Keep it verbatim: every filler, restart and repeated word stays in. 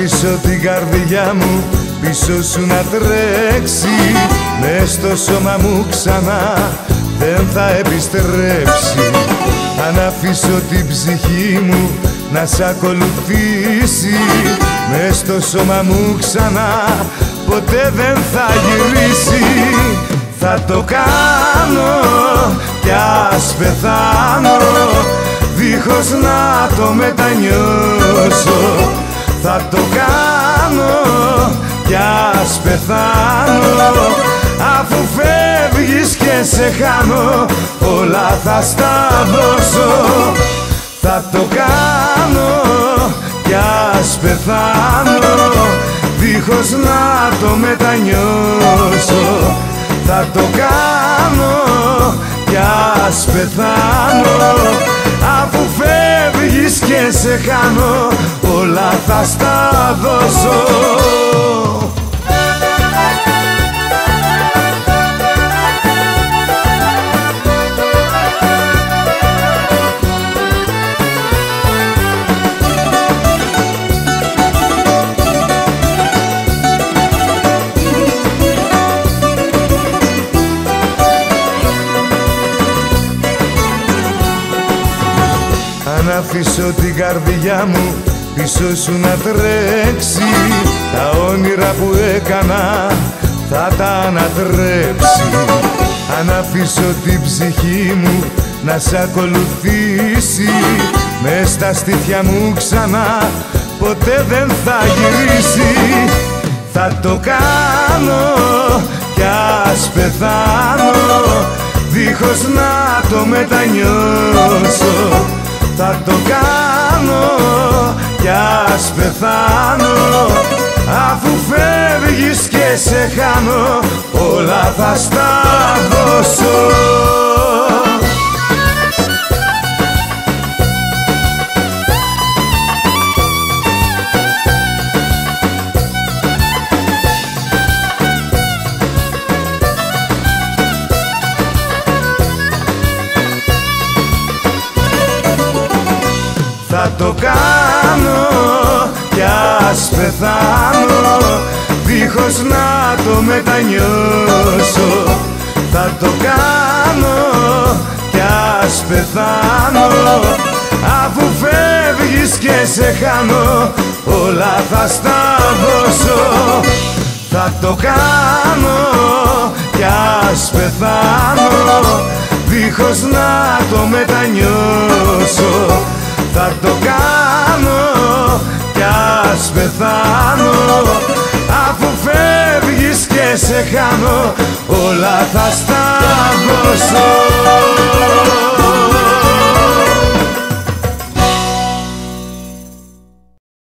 αφήσω την καρδιά μου πίσω σου να τρέξει, μες στο σώμα μου ξανά δεν θα επιστρέψει. Αν αφήσω την ψυχή μου να σ' ακολουθήσει, μες στο σώμα μου ξανά ποτέ δεν θα γυρίσει. Θα το κάνω κι ας πεθάνω, δίχως να το μετανιώσω. Θα το κάνω κι ας πεθάνω, αφού φεύγεις και σε χάνω, όλα θα στα δώσω. Θα το κάνω κι ας πεθάνω, δίχως να το μετανιώσω. Θα το κάνω κι ας πεθάνω, αφού φεύγεις και σε χάνω, όλα θα στα δώσω. Αν αφήσω την καρδιά μου πίσω σου να τρέξει, τα όνειρα που έκανα θα τα ανατρέψει. Αν αφήσω την ψυχή μου να σ' ακολουθήσει, μες στα στήθια μου ξανά ποτέ δεν θα γυρίσει. Θα το κάνω κι ας πεθάνω, δίχως να το μετανιώσω. Θα το κάνω κι ας πεθάνω, αφού φεύγεις και σε χάνω, όλα θα στα δώσω. Θα το κάνω κι ας πεθάνω, δίχως να το μετανιώσω. Θα το κάνω κι ας πεθάνω, αφού φεύγεις και σε χάνω, όλα θα στα δώσω. Θα το κάνω κι ας πεθάνω, δίχως να το μετανιώσω. Θα το κάνω κι ας πεθάνω, αφού φεύγεις και σε χάνω, όλα θα στα δώσω.